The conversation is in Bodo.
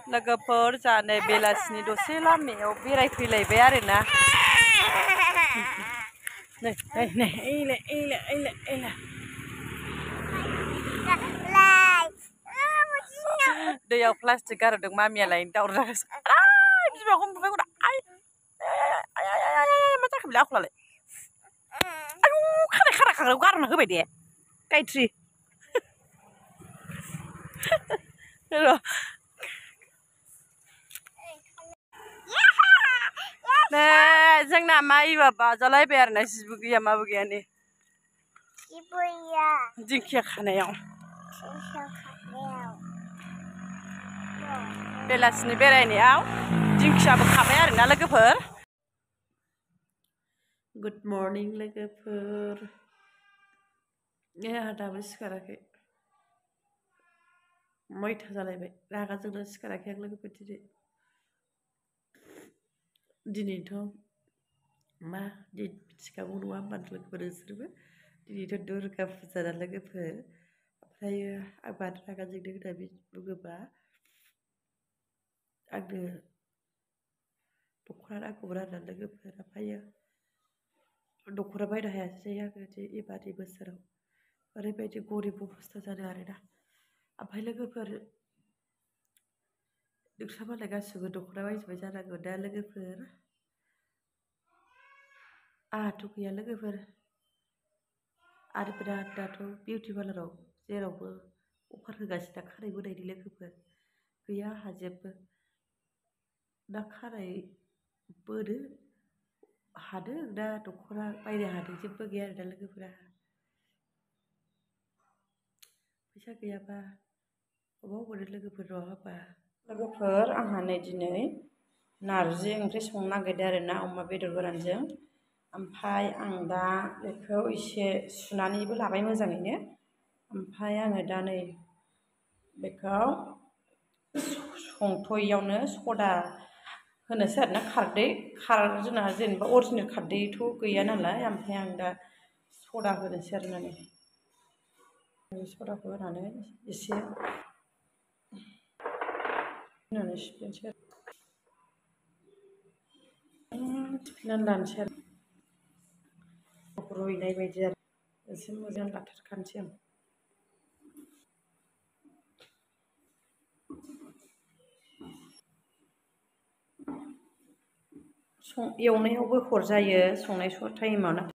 लोगोफोर जानो बेलासिनि दसे लामायाव बेरायफैलायबाय आरोना नै नै नै ओइलाय ओइलाय ओइलाय ओइलाय दैयाव प्लास्टिक गारदों मामियालाय दावराव जागासिनो बिमाखौ बुबाय गदा आइ मा जाखो बेलाय आखलालाय आयु खानाय खाग्रायाव गारना होबाय दे गायत्रि नै जोंना माइबा बाजालायबाय आरोना जिबो गैया माबो गैया नै दिंखिया खानायाव बेलासिनि बेरायनायाव दिंखियाबो खाबाय आरोना लोगोफोर गुड मर्निं लोगोफोर आंहा दाबो सिखाराखै मैथा जालायबाय रागा जोंना सिखाराखै आं लोगोफोर दिनैथ' मा दिन मिथिखागौ नङा होमबा लोगोफोर नोंसोरबो दिनैथ' दुर्गा फुजा ना लोगोफोर ओमफ्रायो आं मानो रागा जोंदों होननानै बुङोबा आंनो दख'ना नांगौमोन आरोना लोगोफोर ओमफ्रायो दख'ना बायनो हायासै आङो एबारनि बोसोराव ओरैबायदि गरिब अबस्था जादों आरोना ओमफ्राय लोगोफोर नोंस्रा मालाय गासिबो दख'ना बायजोब्बाय जानांगौ दा लोगोफोर आंहाथ' गैया लोगोफोर आरो बिराद दाथ' बिउटि पार्लाराव जेरावबो अफार होगासिनो खानाय बोनायनि लोगोफोर गैया आंहा जेबो ना खानाय बोनो हादों ना दख'ना बायनो हादों जेबो गैया आरोना लोगोफोरा फैसा गैयाबा अबाव मोनो लोगोफोर नङा होमबा लोगोफोर आंहा नै दिनै नारजि ओंख्रि संनो नागिरदों आरोना अमा बेदर गोरानजों ओमफ्राय आं दा बेखौ एसे सुनानैबो लाबाय मोजाङैनो ओमफ्राय आङो दा नै बेखौ संथ'यैयावनो सदा होनोसै आरोना खारदै जोंना जेनेबा अरिजिनेल खारदैथ' गैया नालाय ओमफ्राय आं दा सदा होनोसै आरोना नै सदाखौ होनानै एसे होनानै सिफ्लेनोसै सिफ्लेनानै लानोसै आरो रुइनाय बायदि आरो एसे मोजां लाथारखानोसै आं एवनायावबो हरजायो संनाय टाइमाव